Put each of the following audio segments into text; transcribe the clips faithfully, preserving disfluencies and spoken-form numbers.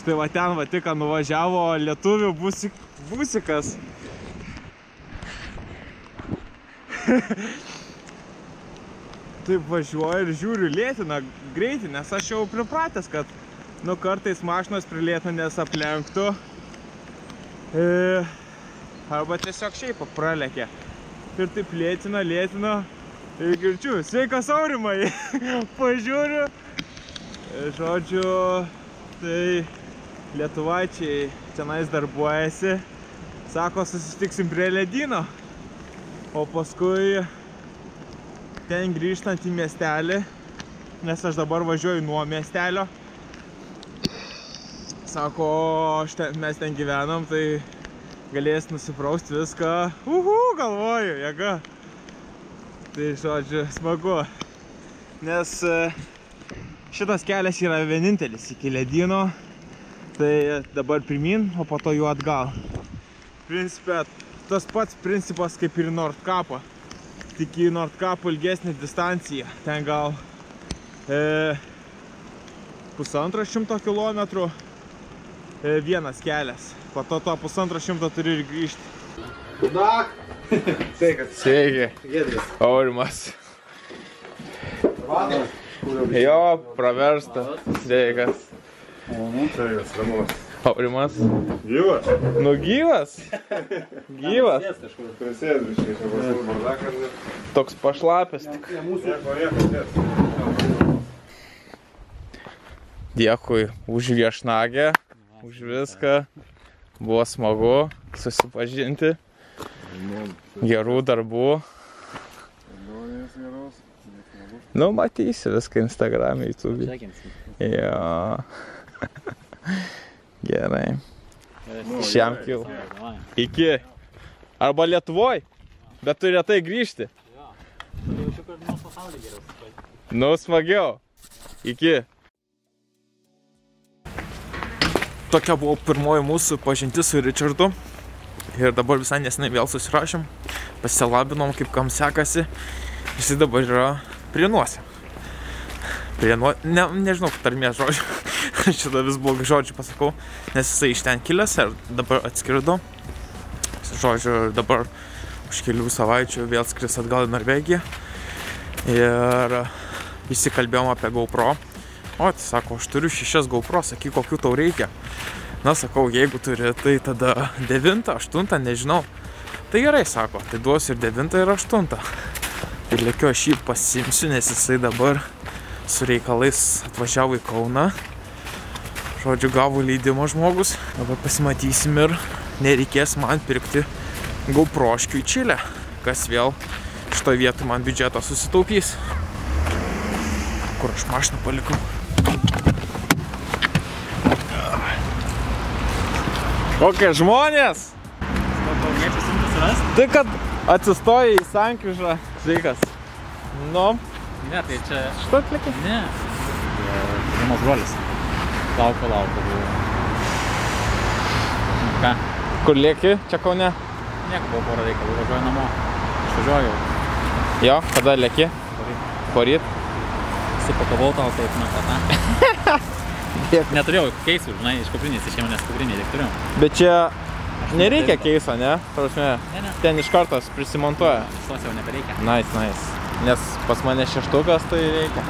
Štai va ten va tik nuvažiavo lietuvių busik, busikas. Taip važiuoju ir žiūriu lėtina greitį, nes aš jau pripratęs, kad nu kartais mašinos prilėtina, nes aplenktų. E, arba tiesiog šiaip pralekia. Ir taip lėtina, lėtina. Ir girdžiu, sveikas Aurimai. Pažiūriu. Žodžiu, tai lietuvaičiai tenais darbuojasi. Sako, susitiksim prie ledyno. O paskui ten grįžtant į miestelį, nes aš dabar važiuoju nuo miestelio. Sako, ten, mes ten gyvenam, tai galės nusiprausti viską. Uhu, galvoju, jėga. Tai žodžiu, smagu. Nes šitas kelias yra vienintelis iki ledyno. Tai dabar pirmin, o po to jau atgal. Principė, tas pats principas kaip ir Nordkapo. Tik į Nordkapo ilgesnį distanciją. Ten gal e, pusantro šimto kilometrų e, vienas kelias. Po to to pusantro šimto turi ir grįžti. Dak! Sveikas. Sveiki. Giedris. Aurimas. Vadas. Jo, praversta. Sveikas. Sveikas, Ramonas. Aurimas. Gyvas? Nu gyvas. Gyvas. Prisėdus, čia čia pas bardakas. Toks pašlapęs tik. Nieko, nieko, Dėkui už viešnagę, už viską. Buvo smagu susipažinti. Gerų darbų. Nu, matysi viską Instagram'e, YouTube. Jo. Gerai. Šiam kil. Iki. Arba Lietuvoj, bet turi retai grįžti. Nu, smagiau. Iki. Tokia buvo pirmoji mūsų pažintis su Richardu. Ir dabar visai nesenai vėl susirašėm. Pasilabinom, kaip kam sekasi. Jis dabar yra Prienuose. Prienuo... Ne, nežinau, tarmės žodžių. Šitą vis blogai žodžių pasakau. Nes jisai iš ten kilęs ir dabar atskrido. Žodžiu, dabar už kelių savaičių vėl skris atgal į Norvegiją. Ir įsikalbėjom apie GoPro. O, tai sako, aš turiu šešias GoPro, sakyk, kokių tau reikia. Na, sakau, jeigu turi, tai tada devintą, aštuntą, nežinau. Tai gerai, sako, tai duosiu ir devintą, ir aštuntą. Ir lėkiu aš jį pasimsiu, nes jisai dabar su reikalais atvažiavo į Kauną. Žodžiu, gavo leidimo žmogus. Dabar pasimatysim ir nereikės man pirkti GoProškių į Čilę, kas vėl šitoj vietoj man biudžetą susitaupys. Kur aš mašiną palikau? Kokie žmonės! Tai kad atsistoja į sankryžą. Sveikas. Nu. Ne, tai čia... Šitą atlikai? Ne. Vienos brolis. Lauko, lauko buvo. Ką? Kur lieki? Čia Kaune? Nieko, buvo porą reikalų. Važiuoju namo. Išvažiuoju. Jo, kada lieki? Poryt. Poryt? Supakavau tau taip, na, ką ta. Neturėjau keisų, žinai, iš kuprinės išėmė, nes kuprinė tik turėjau. Bet čia nereikia keiso, ne? Prasme, Ne, ne. ten iš kartos prisimontuoja. Visos jau nebereikia. Nice, nice. Nes pas mane šeštukas, tai reikia.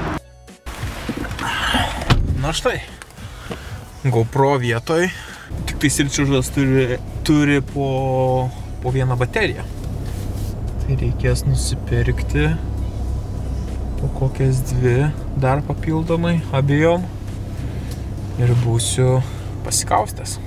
Na štai. GoPro vietoj. Tik tai Silčiužas turi, turi po, po vieną bateriją. Tai reikės nusipirkti po kokias dvi dar papildomai abiejom. Ir būsiu pasikaustęs.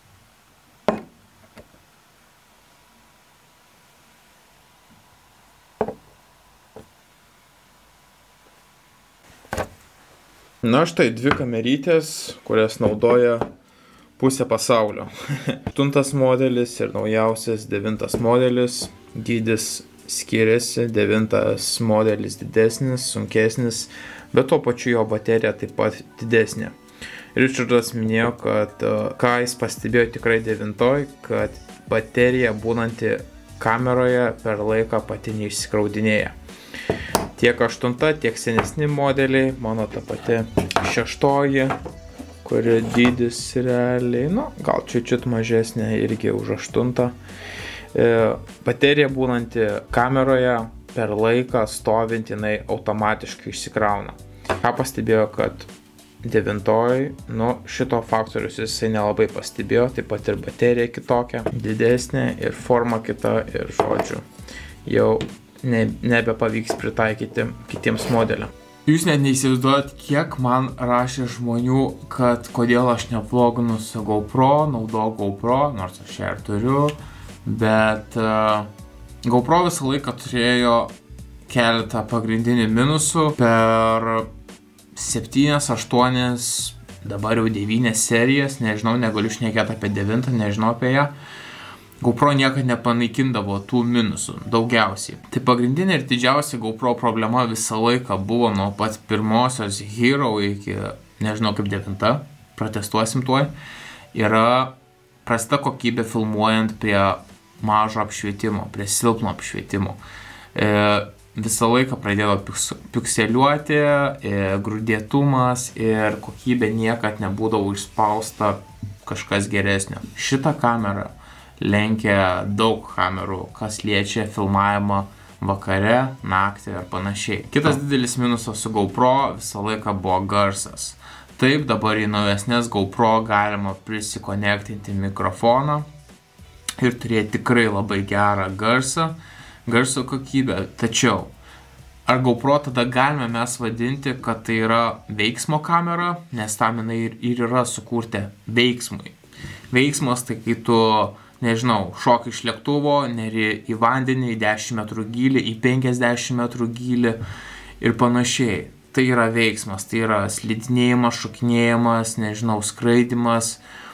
Na štai dvi kamerytės, kurias naudoja pusė pasaulio. Aštuntas modelis ir naujausias devintas modelis. Dydis skiriasi, devintas modelis didesnis, sunkesnis, bet tuo pačiu jo baterija taip pat didesnė. Richardas minėjo, kad ką jis pastebėjo tikrai devintoj, kad baterija būnanti kameroje per laiką pati neišsikraudinėja. Tiek aštunta, tiek senesni modeliai, mano ta pati šeštoji, kuri dydis realiai, nu, gal čiut-čiut mažesnė irgi už aštuntą. Baterija būnanti kameroje per laiką stovint jinai automatiškai išsikrauna. Ką pastebėjo, kad devintoj, nu, šito faktorius jisai nelabai pastebėjo, taip pat ir baterija kitokia, didesnė ir forma kita ir žodžiu, jau ne, nebepavyks pritaikyti kitiems modeliam. Jūs net neįsivaizduojat, kiek man rašė žmonių, kad kodėl aš nevloginu su GoPro, naudojau GoPro, nors aš ją ir turiu, bet uh, GoPro visą laiką turėjo keletą pagrindinių minusų. Per septynias, aštuonias, dabar jau devynias serijas, nežinau, negaliu šnekėti apie devintą, nežinau apie ją. GoPro niekad nepanaikindavo tų minusų, daugiausiai. Tai pagrindinė ir didžiausia GoPro problema visą laiką buvo nuo pat pirmosios Hero iki, nežinau kaip devinta, protestuosim tuoj, yra prasta kokybė filmuojant prie mažo apšvietimo, prie silpno apšvietimo. E, visą laiką pradėjo pikseliuoti, e, grūdėtumas ir kokybė niekad nebūdavo išspausta kažkas geresnio. Šitą kamerą lenkia daug kamerų, kas liečia filmavimą vakare, naktį ir panašiai. Kitas didelis minusas su GoPro visą laiką buvo garsas. Taip, dabar į naujesnės GoPro galima prisikonektinti mikrofoną ir turėti tikrai labai gerą garsą, garso kokybę. Tačiau, ar GoPro tada galime mes vadinti, kad tai yra veiksmo kamera, nes tam jinai ir yra sukurta veiksmui. Veiksmas tai kai tu, nežinau, šoki iš lėktuvo, neri į vandenį, į dešimt metrų gylį, į penkiasdešimt metrų gylį ir panašiai. Tai yra veiksmas, tai yra slidinėjimas, šokinėjimas, nežinau, skraidimas.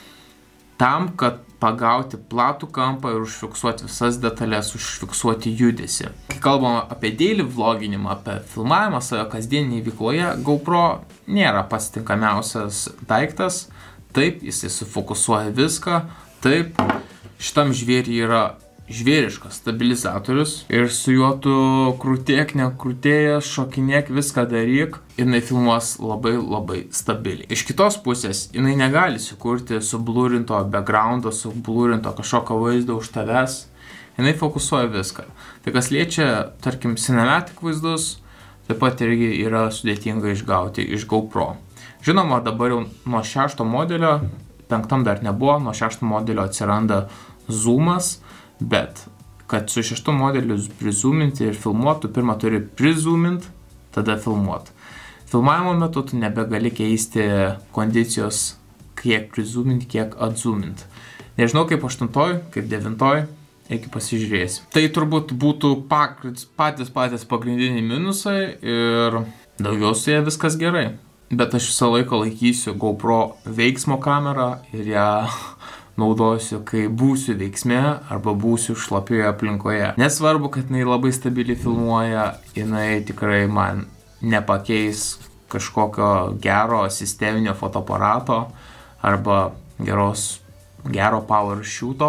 Tam, kad pagauti platų kampą ir užfiksuoti visas detalės, užfiksuoti judesį. Kai kalbame apie daily vloginimą, apie filmavimą savo kasdieninėje veikloje, GoPro nėra pats tinkamiausias daiktas. Taip, jisai sufokusuoja viską. Taip, šitam žvėriui yra žvėriškas stabilizatorius ir su juo tu krūtėk, nekrūtėjęs, šokinėk, viską daryk ir jinai filmuos labai labai stabiliai. Iš kitos pusės, jinai negali sukurti sublūrinto backgroundo, sublūrinto kažkokio vaizdo už tavęs. Jinai fokusuoja viską. Tai kas liečia, tarkim, cinematic vaizdus, taip pat irgi yra sudėtinga išgauti iš GoPro. Žinoma, dabar jau nuo šešto modelio, penktam dar nebuvo, nuo šešto modelio atsiranda zoomas. Bet, kad su šeštu modeliu prizoominti ir filmuoti, tu pirmą turi prizoominti, tada filmuoti. Filmavimo metu tu nebegali keisti kondicijos, kiek prizoominti, kiek atzoominti. Nežinau kaip aštuntoj, kaip devintoj, iki pasižiūrėsim. Tai turbūt būtų patys patys pagrindiniai minusai ir daugiau su jie viskas gerai. Bet aš visą laiką laikysiu GoPro veiksmo kamerą ir ją naudosiu, kai būsiu veiksme arba būsiu šlapioje aplinkoje. Nesvarbu, kad jinai labai stabiliai filmuoja, jinai tikrai man nepakeis kažkokio gero sisteminio fotoaparato arba geros, gero power shooto,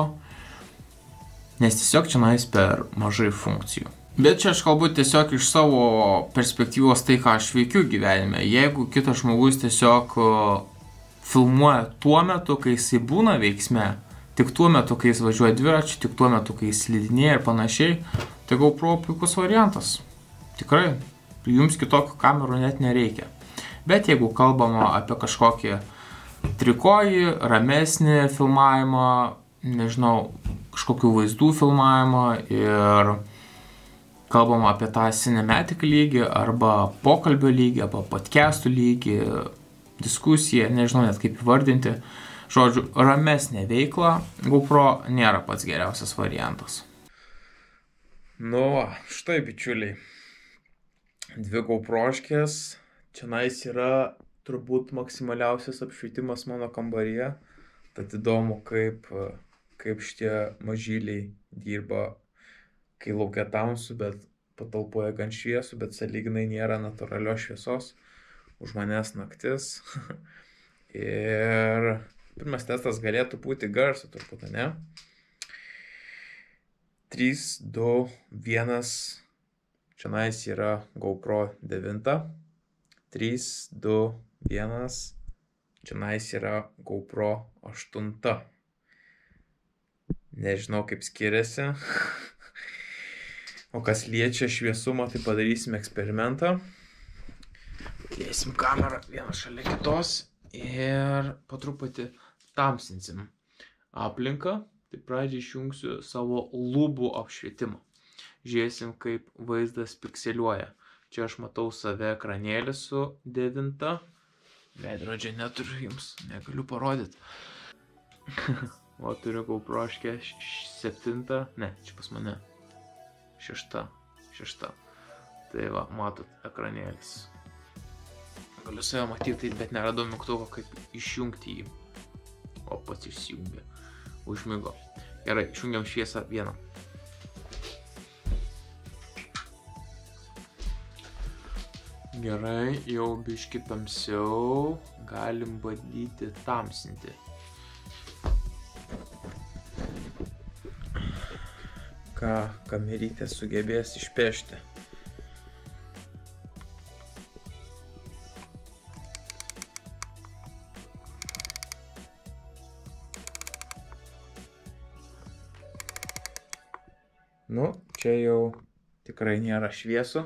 nes tiesiog čia nais per mažai funkcijų. Bet čia aš kalbu tiesiog iš savo perspektyvos tai, ką aš veikiu gyvenime. Jeigu kitas žmogus tiesiog filmuoja tuo metu, kai jisai būna veiksme, tik tuo metu, kai jis važiuoja dviračiu, tik tuo metu, kai jis slidinėja ir panašiai, tai GoPro puikus variantas. Tikrai, jums kitokių kamerų net nereikia. Bet jeigu kalbama apie kažkokį trikojį, ramesnį filmavimą, nežinau, kažkokių vaizdų filmavimą ir kalbama apie tą cinematic lygį arba pokalbio lygį, arba podcastų lygį, diskusiją, nežinau net kaip įvardinti. Žodžiu, ramesnė veikla GoPro nėra pats geriausias variantas. Nu, va, štai bičiuliai. Dvi GoProškės. Čia nais yra turbūt maksimaliausias apšvietimas mano kambaryje. Tad įdomu, kaip, kaip šitie mažyliai dirba, kai laukia tamsu, bet patalpoje gan šviesų, bet sąlyginai nėra natūralios šviesos. Už manęs naktis. Ir pirmas testas galėtų būti garso turbūt, ne? trys, du, vienas. Čia nais yra GoPro devyni. trys, du, vienas. Čionais yra GoPro aštunta. Nežinau, kaip skiriasi. O kas liečia šviesumą, tai padarysim eksperimentą. Dėsim kamerą vieną šalia kitos ir po truputį tamsinsim aplinką. Tai pradžiai išjungsiu savo lubų apšvietimą. Žiūrėsim, kaip vaizdas pikseliuoja. Čia aš matau save ekranėlį su devinta. Veidrodžio neturiu jums, negaliu parodyti. O turiu GoPro septintą, ne, čia pas mane šešta, šešta. Tai va, matot, ekranėlis. Galiu save matyti, bet neradau mygtuko, kaip išjungti jį. O pats išsijungė, užmigo. Gerai, išjungiam šviesą vieną. Gerai, jau biški tamsiau, galim bandyti tamsinti. Ką kamerytė sugebės išpešti. Nu, čia jau tikrai nėra šviesu.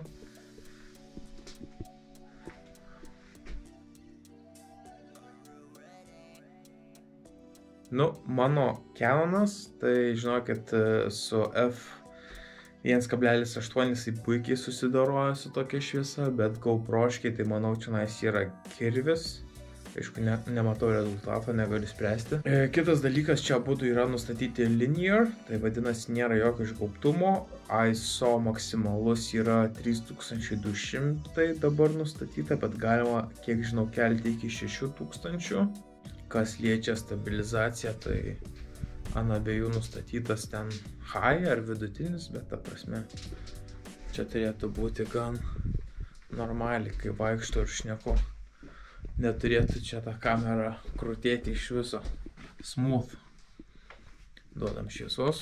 Nu, mano Canonas, tai žinokit, su F vienas kablelis aštuoni jisai puikiai susidoroja su tokia šviesa, bet GoProškiai, tai manau, čionais yra kirvis. Aišku, ne, nematau rezultato, negaliu spręsti. E, kitas dalykas, čia būtų yra nustatyti linear, tai vadinasi, nėra jokio išgaubtumo. I S O maksimalus yra trys tūkstančiai du šimtai dabar nustatyta, bet galima, kiek žinau, kelti iki šešių tūkstančių. Kas liečia stabilizaciją, tai ant abiejų nustatytas ten high ar vidutinis, bet ta prasme, čia turėtų būti gan normaliai, kai vaikšto ir šneku. Neturėtų čia tą kamerą krutėti iš viso. Smooth. Duodam šviesos.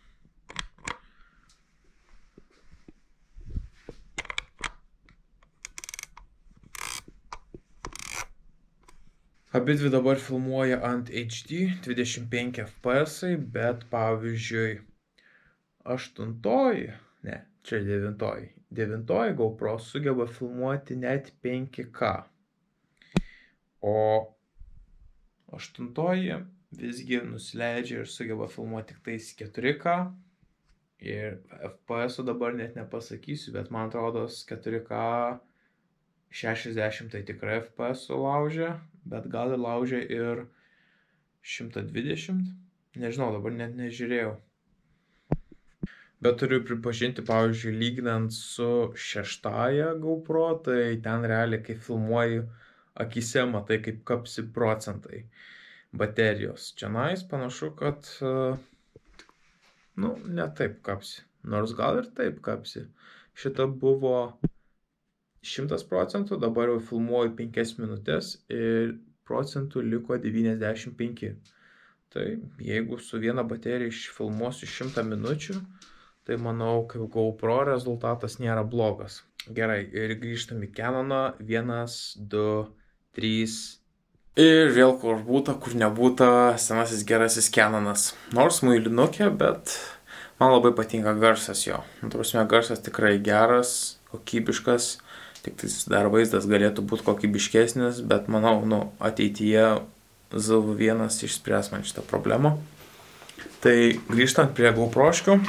Abidvi dabar filmuoja ant H D dvidešimt penki F P S, bet pavyzdžiui aštuntoji, ne, čia devintoji, devintoji GoPro sugeba filmuoti net penki K, o aštuntoji visgi nusileidžia ir sugeba filmuoti tik tais keturi K ir F P S dabar net nepasakysiu, bet man atrodo keturi K šešiasdešimt tai tikrai F P S sulaužia, bet gal ir laužia ir šimtą dvidešimt, nežinau, dabar net nežiūrėjau. Bet turiu pripažinti, pavyzdžiui, lyginant su šeštaja GoPro, tai ten realiai, kai filmuoju, akise matai, kaip kapsi procentai baterijos. Čianais panašu, kad, nu, ne taip kapsi, nors gal ir taip kapsi. Šita buvo šimtas procentų, dabar jau filmuoju penkias minutės ir procentų liko devyniasdešimt penki. Tai jeigu su viena baterija išfilmuosiu šimtą minučių, tai manau, kaip GoPro rezultatas nėra blogas. Gerai, ir grįžtam į Canoną. Vienas, du, trys. Ir vėl kur būta, kur nebūta senasis gerasis Canonas. Nors muilinukė, bet man labai patinka garsas jo. Prasme, garsas tikrai geras, kokybiškas. Tik tai dar vaizdas galėtų būti kokybiškesnis, bet manau, nu, ateityje Z V vienas išspręs man šitą problemą. Tai grįžtant prie GoProškių.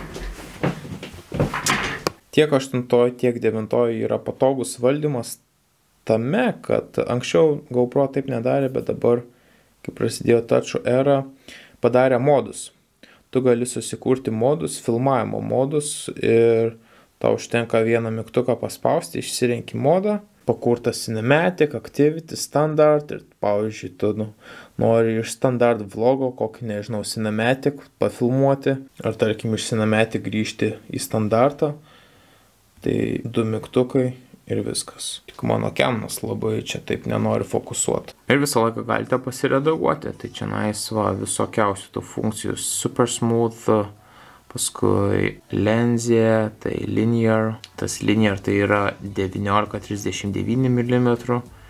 Tiek aštuntoji, tiek devintoji yra patogus valdymas tame, kad anksčiau GoPro taip nedarė, bet dabar, kai prasidėjo touch era, padarė modus. Tu gali susikurti modus, filmavimo modus ir tau užtenka vieną mygtuką paspausti, išsirenki modą, pakurta Cinematic, Activity, Standard ir, pavyzdžiui, tu nu, nori iš Standard vlogo kokį, nežinau, Cinematic pafilmuoti, ar tarkim iš Cinematic grįžti į standartą, tai du mygtukai ir viskas. Tik mano Canonas labai čia taip nenori fokusuoti. Ir visą laiką galite pasiredaguoti, tai čia nais va visokiausių tų funkcijų, Super Smooth, paskui lenzė, tai linear, tas linear tai yra devyniolika trisdešimt devyni milimetrų,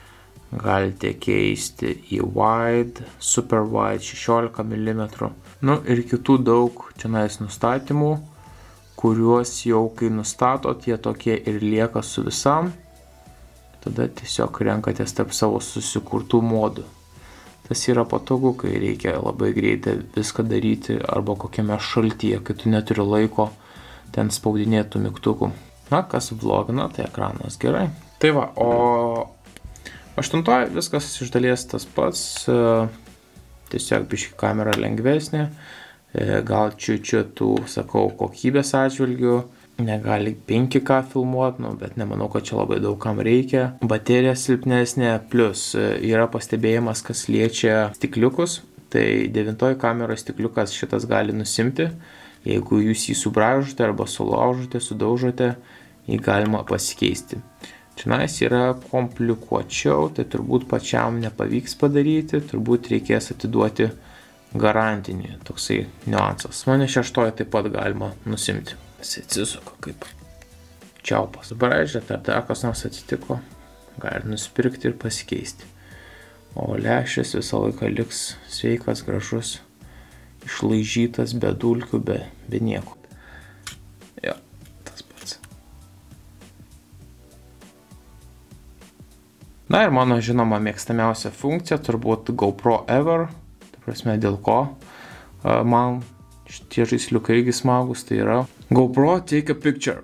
galite keisti į wide, super wide, šešiolika milimetrų. Nu ir kitų daug čionais nustatymų, kuriuos jau kai nustatot, jie tokie ir lieka su visam. Tada tiesiog renkatės tarp savo susikurtų modų. Tas yra patogu, kai reikia labai greitai viską daryti arba kokiame šaltyje, kai tu neturi laiko ten spaudinėtų mygtukų. Na, kas vlogina, tai ekranas gerai. Tai va, o aštuntoje viskas iš dalies tas pats, tiesiog biški kamera lengvesnė, gal čiučiutų, sakau, kokybės atžvilgių. Negali penki K filmuoti, nu, bet nemanau, kad čia labai daug kam reikia. Baterija silpnesnė, plus yra pastebėjimas, kas liečia stikliukus. Tai devintoji kameros stikliukas šitas gali nusimti. Jeigu jūs jį subraižote arba sulaužote, sudaužote, jį galima pasikeisti. Čionais yra komplikuočiau, tai turbūt pačiam nepavyks padaryti, turbūt reikės atiduoti garantinį, toksai niuansas. Mane šeštoje taip pat galima nusimti. Jis atsisuka kaip čiaupas. Braižėte, ar dar kas nors atsitiko, gali nusipirkti ir pasikeisti. O lęšis visą laiką liks sveikas, gražus, išlaižytas, be dulkių, be, be nieko. Jo, tas pats. Na ir mano žinoma mėgstamiausia funkcija, turbūt GoPro Ever, tai prasme dėl ko man šitie žaisliukai irgi smagus, tai yra GoPro Take a Picture.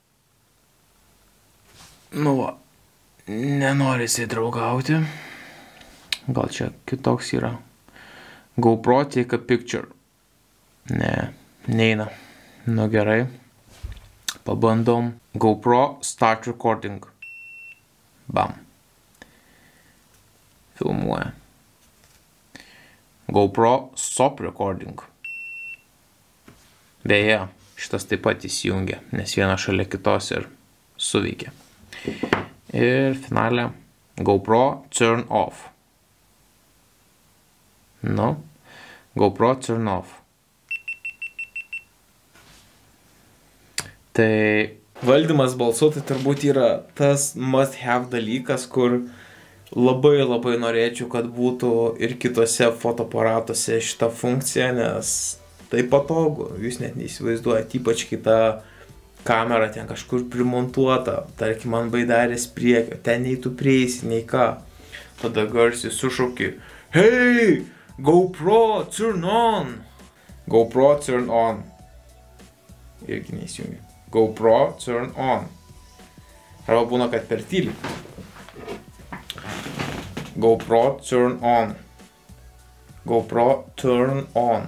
Nu va, nenori jisai draugauti. Gal čia kitoks yra. GoPro Take a Picture. Ne, neina. Nu gerai. Pabandom. GoPro Start Recording. Bam. Filmuoja. GoPro Stop Recording. Beje, šitas taip pat įsijungia, nes viena šalia kitos ir suveikia. Ir finale GoPro Turn Off. Nu, GoPro Turn Off. Tai valdymas balsu tai turbūt yra tas must have dalykas, kur labai labai norėčiau, kad būtų ir kitose fotoaparatuose šita funkcija, nes tai patogu, jūs net neįsivaizduojate, ypač kai ta kamera ten kažkur primontuota, tarkim ant baidarės priekio, ten nei tu prieisi, nei ką. Tada garsiai sušauki, hey, GoPro, turn on! GoPro, turn on. Irgi neįsijungi. GoPro, turn on. Arba būna, kad per tyliai. GoPro, turn on. GoPro, turn on.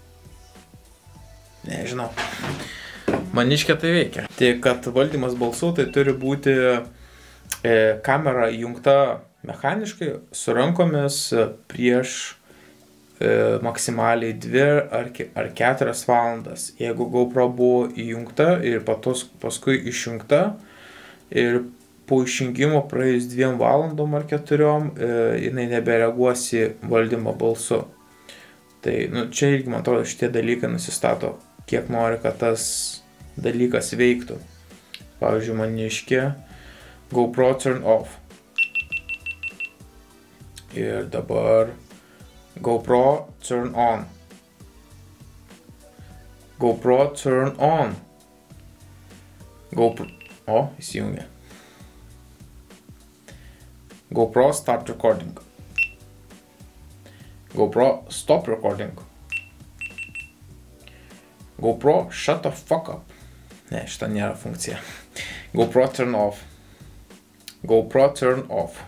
Nežinau. Maniškia tai veikia. Tai kad valdymas balsu, tai turi būti e, kamera įjungta mechaniškai su rankomis prieš e, maksimaliai dvi ar, ar keturias valandas. Jeigu GoPro buvo įjungta ir patos, paskui išjungta ir po išjungimo praėjus dviem valandom ar keturiom e, jinai nebereaguosi valdymą balsu. Tai nu, čia irgi, man atrodo, šitie dalykai nusistato, kiek nori, kad tas dalykas veiktų. Pavyzdžiui, maniškė GoPro Turn Off. Ir dabar GoPro Turn On. GoPro Turn On. GoPro... O, įsijungia. GoPro Start Recording. GoPro Stop Recording. GoPro Shut the fuck up. Ne, šita nėra funkcija. GoPro Turn Off. GoPro Turn Off.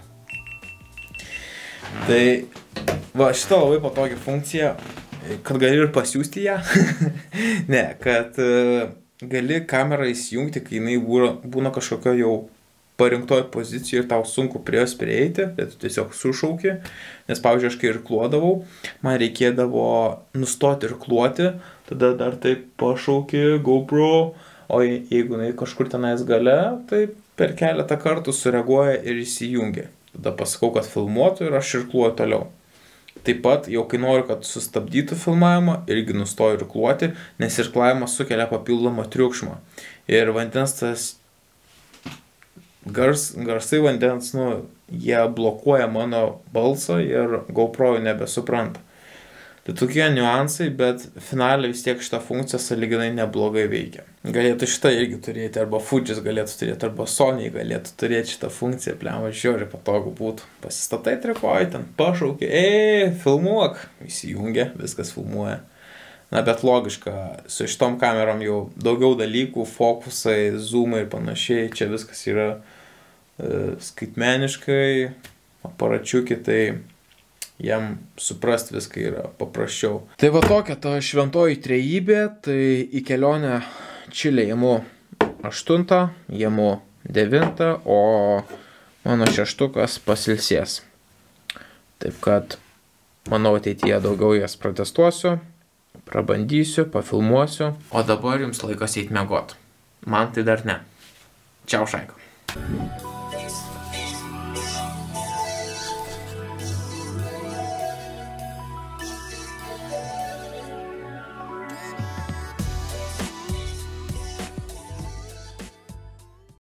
Tai va, šita labai patogi funkcija, kad gali ir pasiųsti ją. Ne, kad uh, gali kamerą įsijungti, kai jinai būna, būna kažkokio jau parinktoje pozicijoje ir tau sunku prie jos prieiti, bet tu tiesiog sušauki, nes, pavyzdžiui, aš kai irkluodavau, man reikėdavo nustoti irkluoti, tada dar taip pašauki GoPro, o jeigu jinai kažkur tenais gale, tai per keletą kartų sureaguoja ir įsijungia. Tada pasakau, kad filmuotų ir aš irkluoju toliau. Taip pat, jau kai noriu, kad sustabdytų filmavimą, irgi nustoju irkluoti, nes irklavimas sukelia papildomą triukšmą. Ir vandens tas gars, garsai vandens, nu, jie blokuoja mano balsą ir GoPro nebesupranta. Tai tokie niuansai, bet finaliai vis tiek šitą funkciją sąlyginai neblogai veikia. Galėtų šitą irgi turėti, arba Fujis galėtų turėti, arba Sony galėtų turėti šitą funkciją, pliama, žiūri, patogu būtų. Pasistatai trikoj, ten pašaukia, ei, filmuok, įsijungia, viskas filmuoja. Na, bet logiška, su šitom kamerom jau daugiau dalykų, fokusai, zoomai ir panašiai, čia viskas yra e, skaitmeniškai, aparačiuki, tai jam suprast viską yra paprasčiau. Tai va tokia ta šventoji trejybė, tai į kelionę Čilę imu aštuntą, imu devintą, o mano šeštukas pasilsės. Taip kad, manau, ateityje daugiau jas protestuosiu, prabandysiu, pafilmuosiu, o dabar jums laikas eit miegot. Man tai dar ne. Čiau, Šaika.